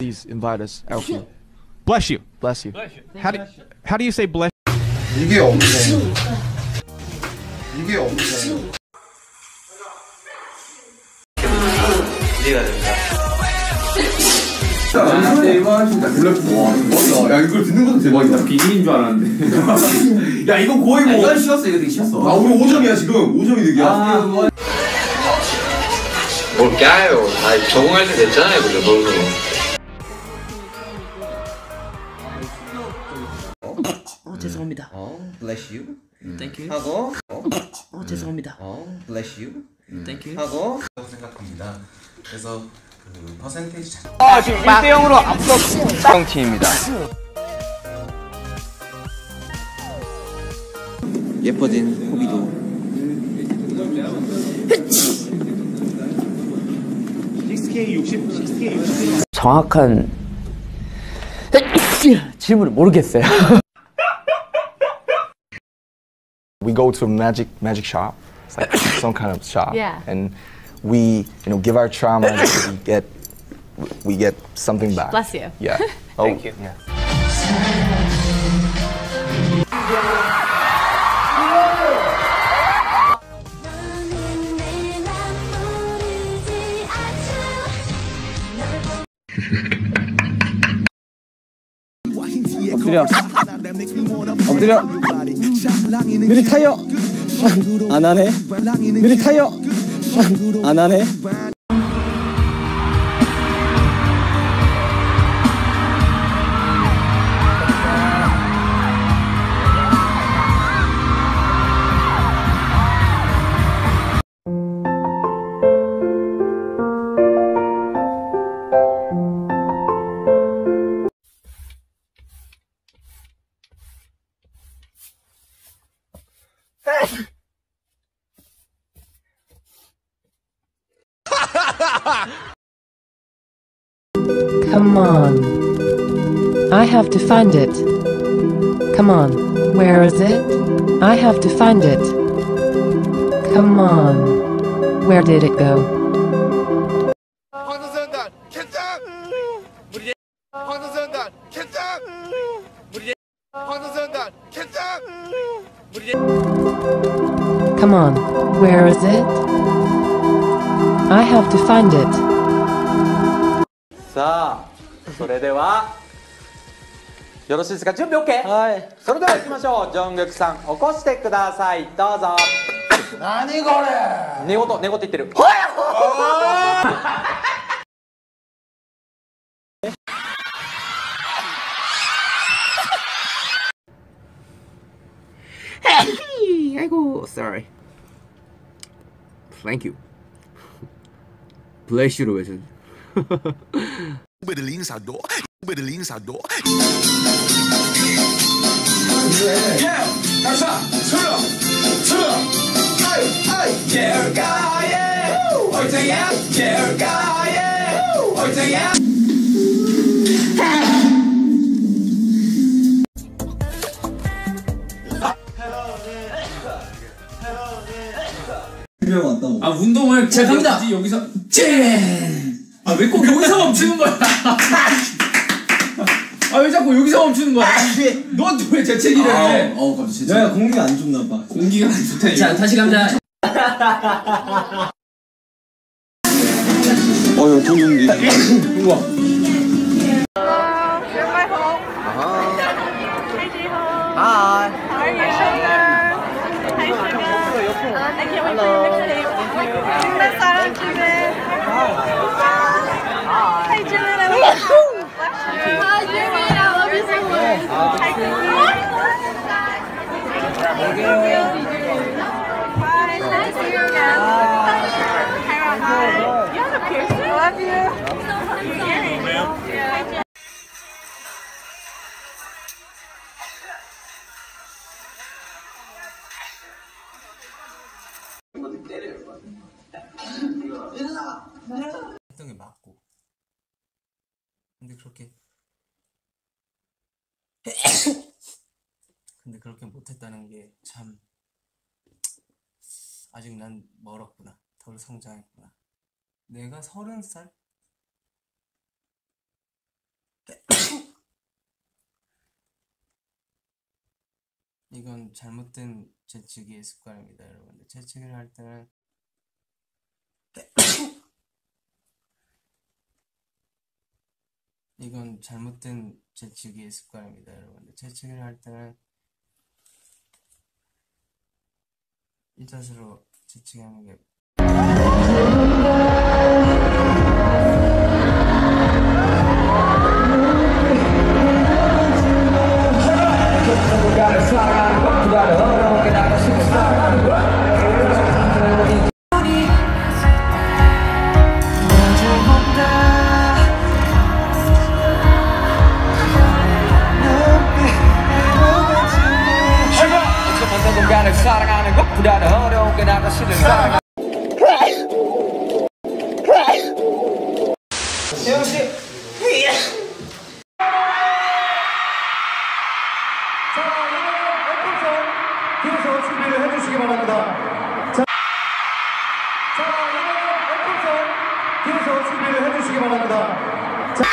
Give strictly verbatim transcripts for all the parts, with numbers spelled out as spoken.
please invite us. Alfie. Bless you. Bless you. How do how do you say bless? 이게 없네. 이게 없네. 이해가 됩니다. 야 이걸 듣는 것도 대박이다. 비밀인 줄 알았는데. 야 이거 거의 뭐. 이건 쉬웠어. 이거 되게 쉬웠어. 아 우리 오 점이야 지금. 오 점이 득이야. 아, 뭐. 뭘 까요? 다 적응할 때 됐잖아요, 그죠? 너도. 어 죄송합니다. 어, bless you. Thank you. 하고 어, 어 죄송합니다. 어, bless you. Thank you. 하고 생각합니다. 그래서 그 퍼센테이지 자... 아 지금 일 대 영으로 앞서 팀입니다. 예뻐진 호비도. 정확한 질문을 모르겠어요. We go to a magic magic shop. It's like some kind of shop. Yeah. And we, you know, give our trauma. we get, we get something back. Bless you. Yeah. Oh, thank you. Yeah. 엎드려. 엎드려. 느리 타요. 안 하네. 느리 타요. 안 하네. Come on. I have to find it. Come on. Where is it? I have to find it. Come on. Where did it go? 황선수단 캔장. 우리 황선수단 캔장. 우리 황선수단 캔장. 우리 Come on. Where is it? I have to find it. さあ、それではよろしいですか？準備 OK？ はい。それでは行きましょう。ジョングクさん、起こしてください。どうぞ。 何これ？ 寝言、寝言言ってる。 아이고, sorry. Thank you. Bless you로 외쳐. Bedeling sado, bedeling sado. 가자, 들어, 들어. 아이, 아이, 예가예. 어제야, 예가예. 어제야. 아 운동을 제가 갑니다. 여기서 짠. 아 왜 꼭 여기서 멈추는 거야? 아 왜 자꾸 여기서 멈추는 거야? 넌 왜 재채기를 해? 어 갑자기 야 공기가 안 좋나 봐. 공기가 안 좋다. 자 다시 가자. 어여 동동기. 우와. Hi. How are you? Hi, sugar. I can't wait for your mixtape. 중매 사랑 중매. Hi, Jimin. I love you. Hi, Jimin. I love you so much. Hi, Jimin. Thank you. Bye. Nice to see you again. Hi, hi. You have a piercing? I love you. You're earring. Hi, Jimin. 했던 게 맞고 근데 그렇게 근데 그렇게 못했다는 게 참 아직 난 멀었구나. 덜 성장했구나. 내가 서른 살 이건 잘못된 재치기의 습관입니다, 여러분들. 재치기를 할 때는 이건 잘못된 재치기의 습관입니다, 여러분들. 재치기를 할 때는 이 자세로 재치기 하는 게 사랑하는 것보다 어려운 게 나가 싫은 사랑. 재영 씨. 자, 여러분 뒤에서 준비를 해주시기 바랍니다. 자, 자, 여러분 뒤에서 준비를 해주시기 바랍니다. 자.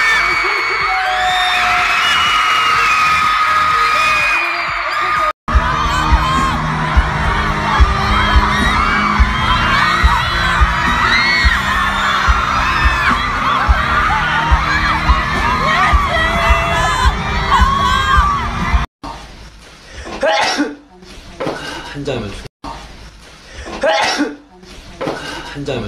한 잔이면 한 잔이면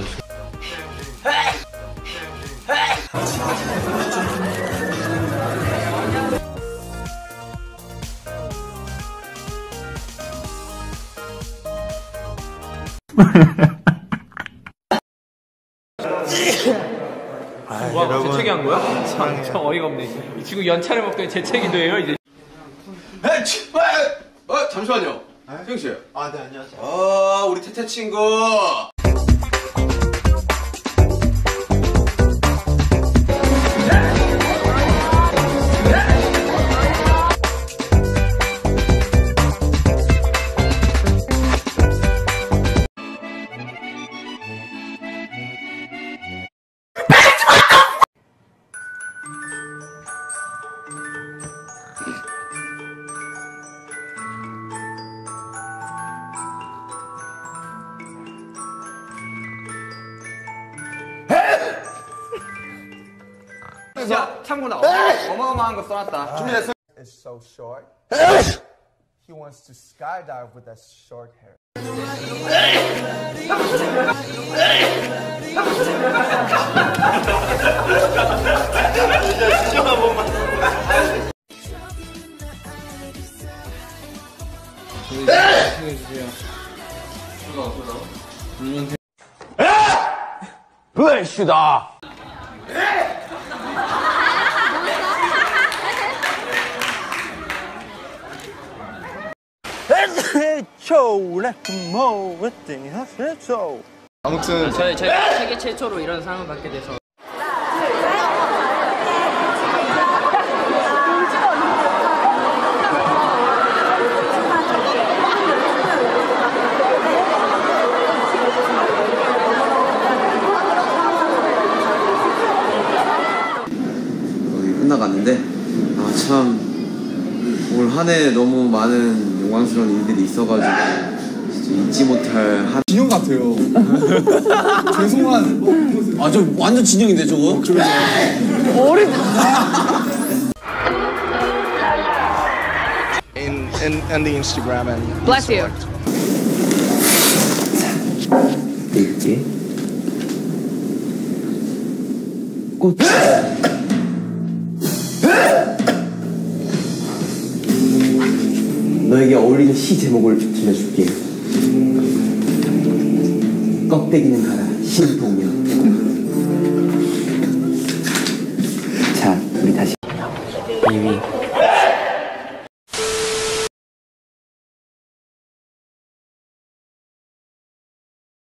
아, 와, 여러분. 재채기 한 거야? 참, 참 어이가 없네. 지금 연차를 먹더니 재채기도 해요, 이제. 어, 잠시만요. 세영 씨. 아, 네, 안녕하세요. 아, 우리 태태 친구. 야, 참고로 어마어마한 거 써놨다. 준비됐어? It's so short. He wants to skydive with that short hair. 블레시다. 아무튼 저희 제가 세계 최초로 이런 상을 받게 돼서 거의 끝나갔는데 아 참 올 한 해 너무 많은 영광스러운 일들이 있어가지고 진짜 잊지 못할 한 진영 같아요. 죄송한 뭐, 아 저 완전 진영인데 저거? in in in the Instagram and Bless you. 이게 꽃 너에게 어울리는 시 제목을 들려줄게. 껍데기는 가라 신동엽. 자 우리 다시 이 위